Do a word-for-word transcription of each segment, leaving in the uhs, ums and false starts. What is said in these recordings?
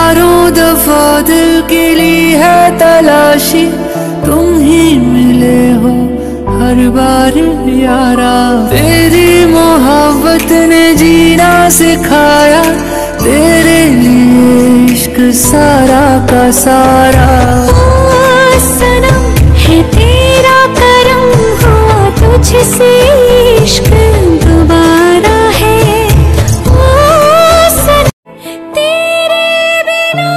हजारों दफा दिल की ली है तलाशी, तुम ही मिले हो हर बार यारा। तेरी मोहब्बत ने जीना सिखाया, तेरे लिए इश्क सारा का सारा। ओ सनम है तेरा करम, हुआ तुझसे इश्क दोबारा है। ओ सनम तेरे बिना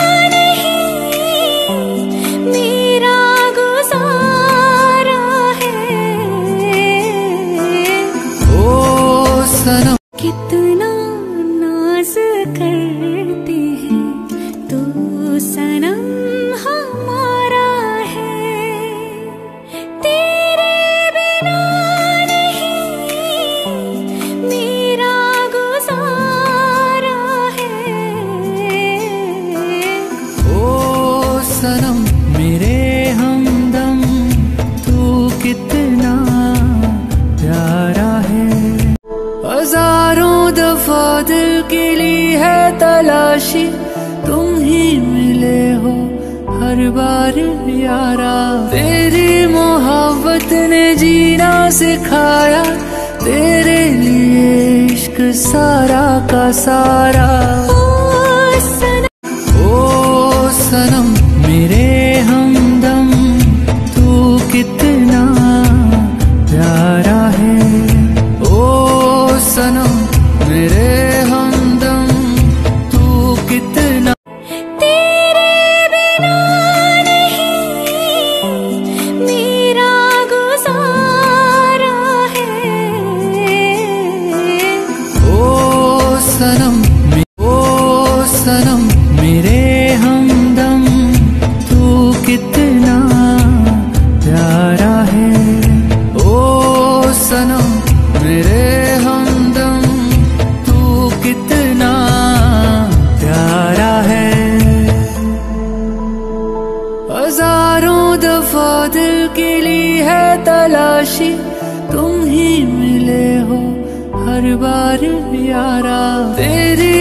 नहीं मेरा गुजारा है। ओ सनम कितना नाज करते हैं तो सनम हमारा है। तेरे बिना नहीं मेरा गुजारा है। ओ सनम मेरे हमदम, तू कितना प्यारा है। हजारों दफा दिल की ली है तलाशी, तुम ही मिले हो हर बार यारा। तेरी मोहब्बत ने जीना सिखाया, तेरे लिए इश्क सारा का सारा। ओ सनम ओ सनम मेरे हमदम, तू कितना प्यारा है। ओ सनम मेरे हमदम, तू कितना। तेरे बिना नहीं मेरा गुजारा है। ओ सनम ओ सनम मेरे हमदम, तू कितना प्यारा है। ओ सनम मेरे हमदम, तू कितना प्यारा है। हजारों दफा दिल की ली है तलाशी, तुम ही मिले हो हर बार यारा। तेरी